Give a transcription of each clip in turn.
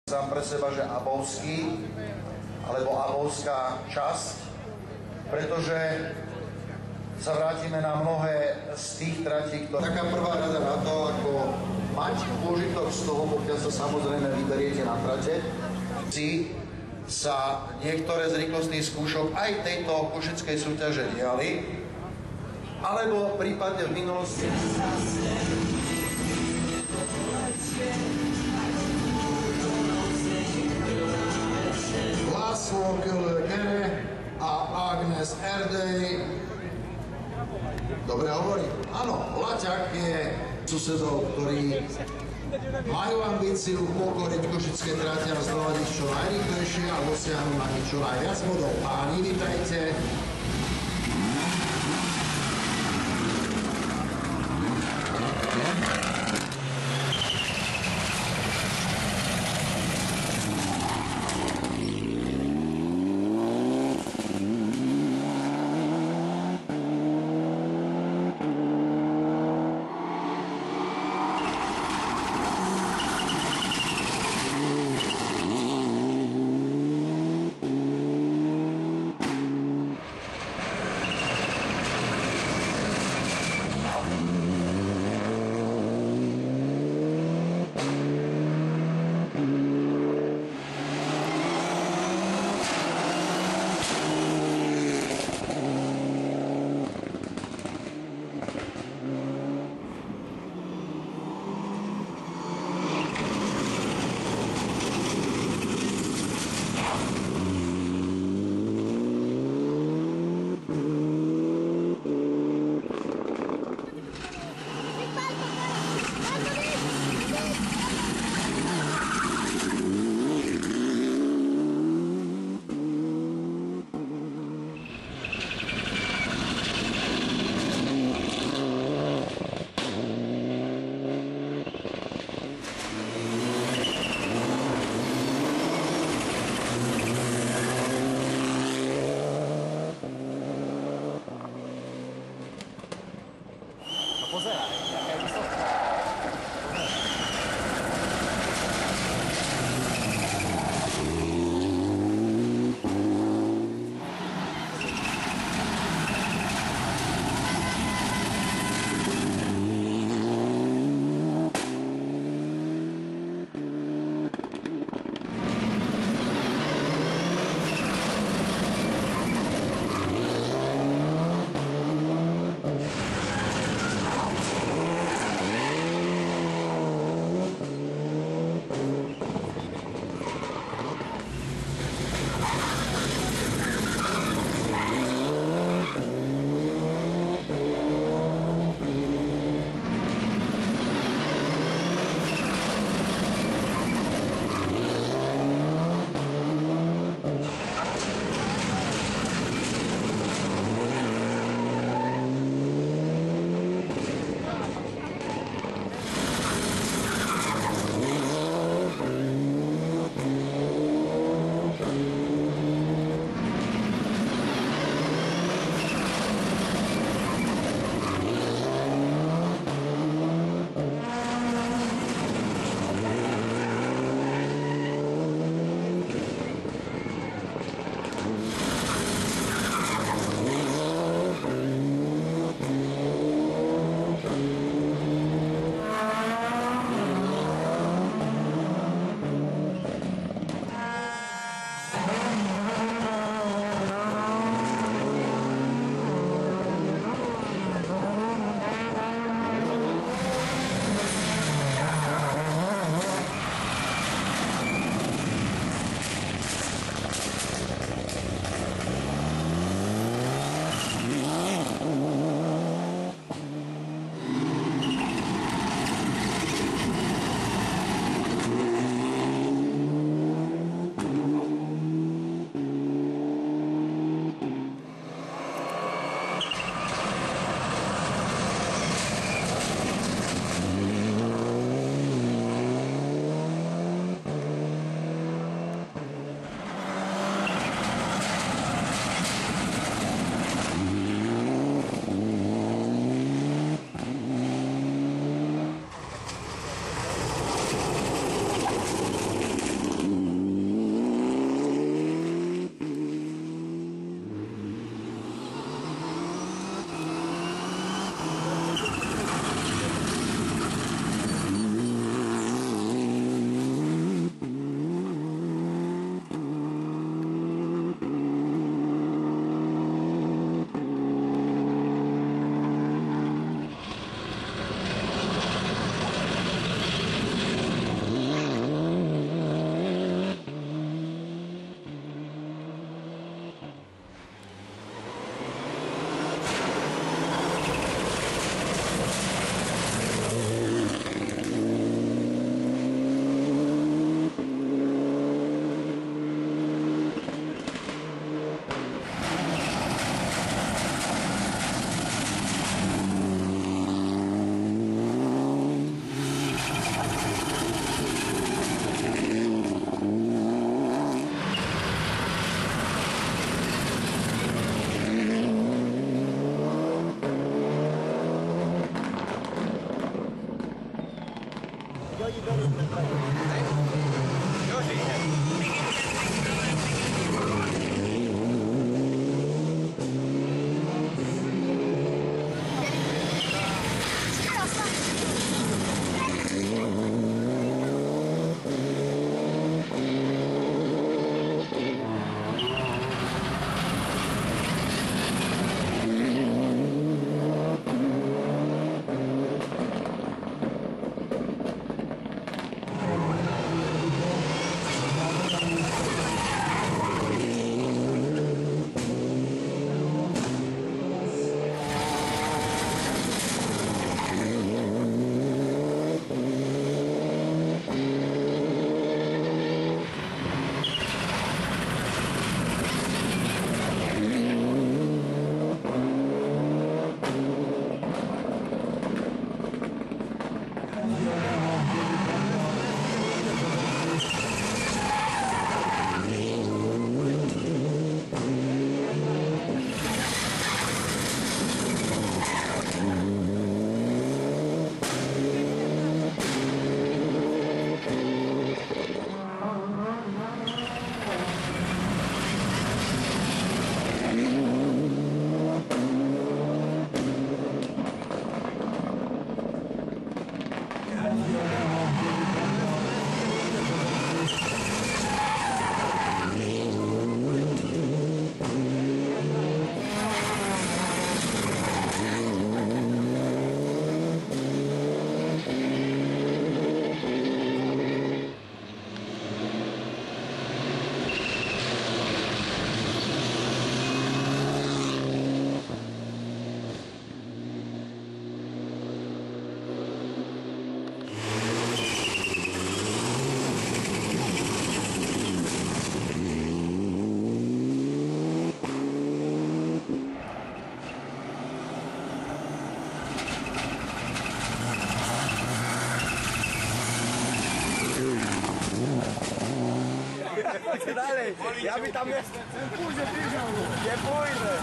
Sám pre seba, že Abovský, alebo Abovská časť, pretože sa vrátime na mnohé z tých tratí, ktoré... Taká prvá rada na to, ako mať pôžitok z toho, pokiaľ sa samozrejme vyberiete na trate, si sa niektoré z rýchlostných skúšok aj tejto košickej súťaže diali, alebo prípadne v minulosti László Gere a Agnes Erdej. Dobre hovorím? Áno, Laťak je susedov, ktorí majú ambíciu pokoriť košické trate a zdolať ich čo najrýchlejšie a dosiahnuť na nich čo najviac bodov. Páni, vítajte. Chodźcie dalej, ja mi tam jest. Nie pójdę.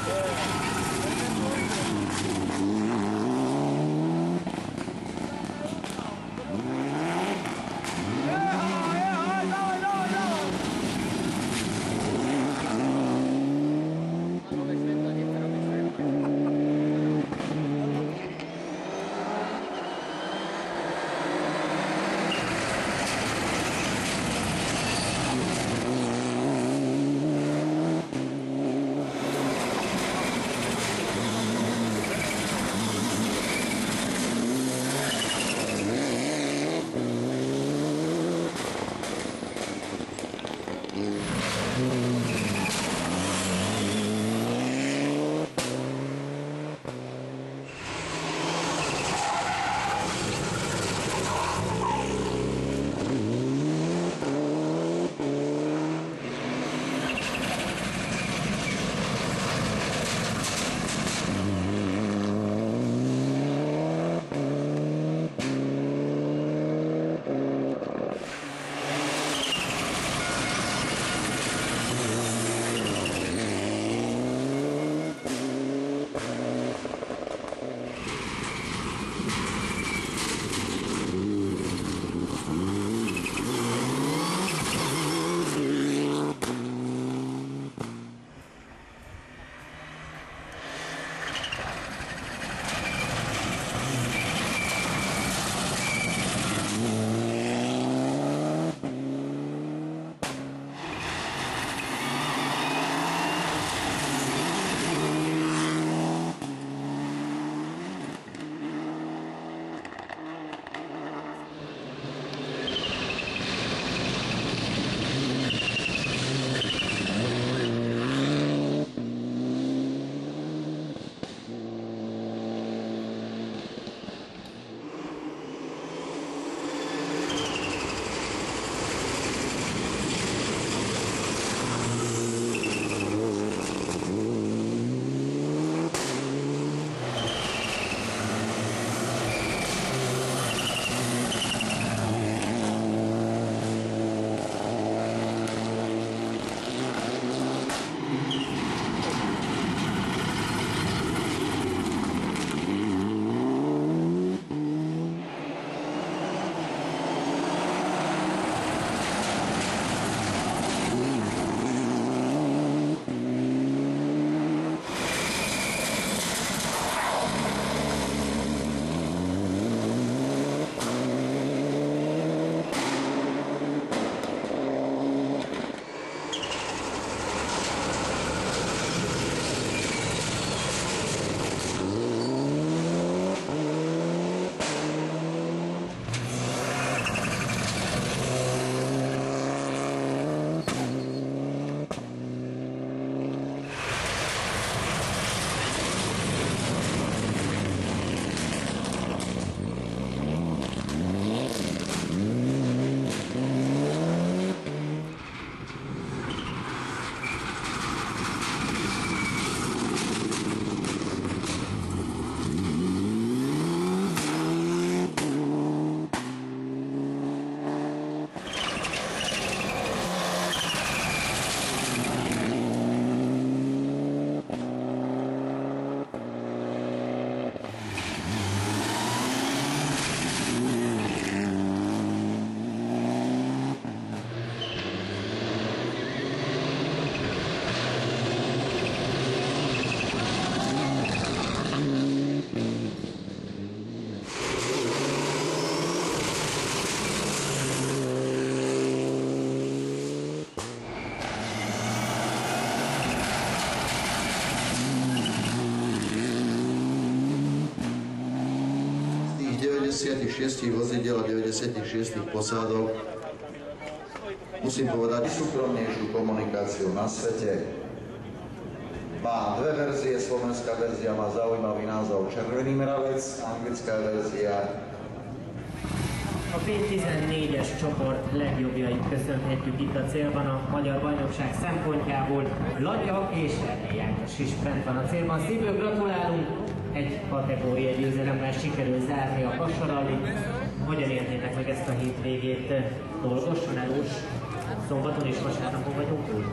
66 vozidel a 96 posádok. Musím povedať, súkromnejšiu komunikáciu na svete. Má dve verzie, slovenská verzia má zaujímavý názov Červený mravec, anglická verzia. A P14-es csoport legjobbjait köszönhetjük itt a célban a magyar bajnokság szempontjából. Latya és Erdély Ágnes is bent van a célban. Szívből gratulálunk! Egy kategória győzelemmel sikerül zárni a Kassarallit. Hogyan élnétek meg ezt a hétvégét? Dolgosan, elús? Szombaton és vasárnapon vagyunk túl?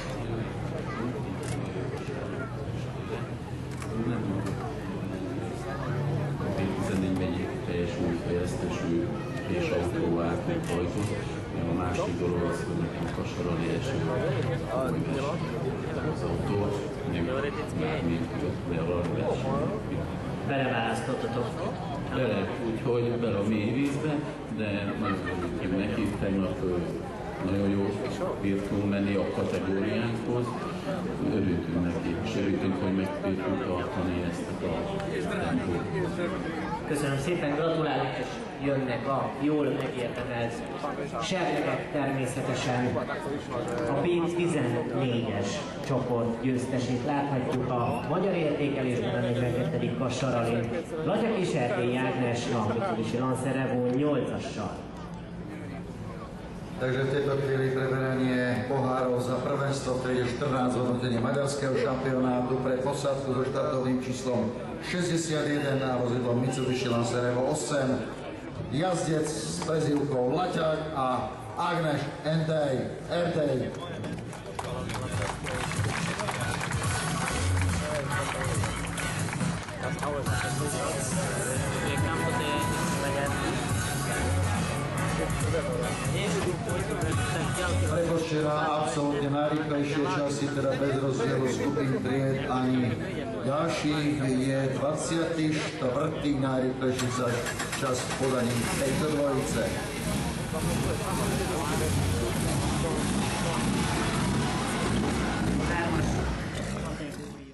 P14 megyék teljes új fejlesztésű és autóváltót hajtott. A másik dolog az, hogy nekem Kassarali első az autó, meg már még be a Beleválasztottatok. bele, úgyhogy bele a mély vízbe, de nagyon örültünk neki, tegnap nagyon jól bírtunk menni a kategóriánkhoz. Örültünk neki, és örültünk, hogy meg tudjuk tartani ezt a tempót. Köszönöm szépen, gratulálok, és jönnek a jól megérdemelt serlegek természetesen. A P14-es csoport győztesét láthatjuk a magyar értékelésben, a 42. Kassaralin. Latya és Erdély Ágnes a Mitsubishi Lancer Evo 8-assal. Takže v tejto chvíli preberanie pohárov za prvenstvo v triede 14 hodnotenie maďarského šampionátu pre posádku so štartovým číslom 61 na vozidlom Mitsubishi Lancer Evo 8, jazdec s prezývkou Laťák a Ágnes Erdély. Predošera absolútne najrýchlejšie časy, teda bez rozdielu skupín tried ani ďalších, je 24. najrýchlejší čas v podaní tejto dvojice.